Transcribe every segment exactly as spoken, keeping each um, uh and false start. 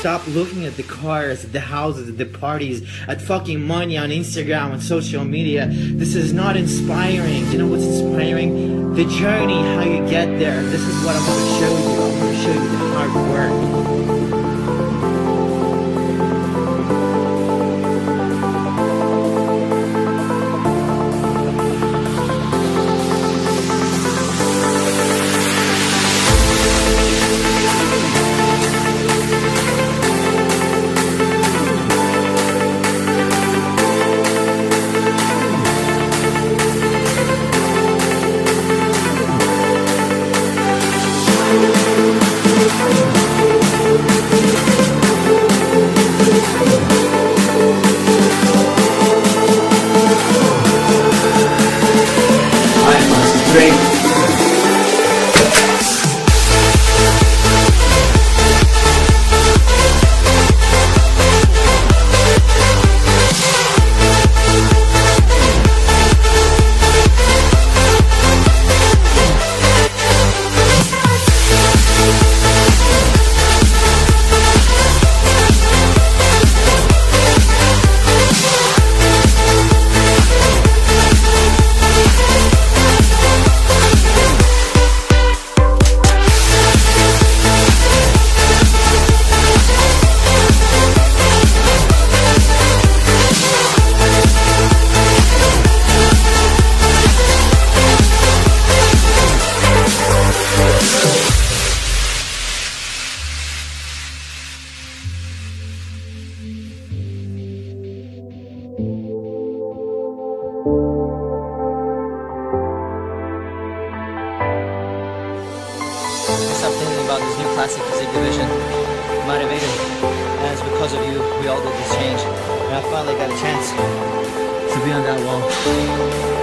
stop looking at the cars, the houses, the parties, at fucking money on Instagram and social media. This is not inspiring. You know what's inspiring? The journey, how you get there. This is what I'm going to show you. I'm going to show you the hard work. Stop thinking about this new classic physique division. Motivated, and it's because of you we all did this change. And I finally got a chance to be on that wall.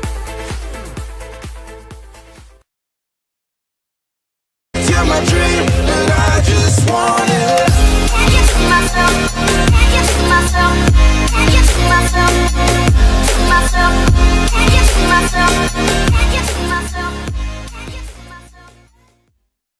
My dream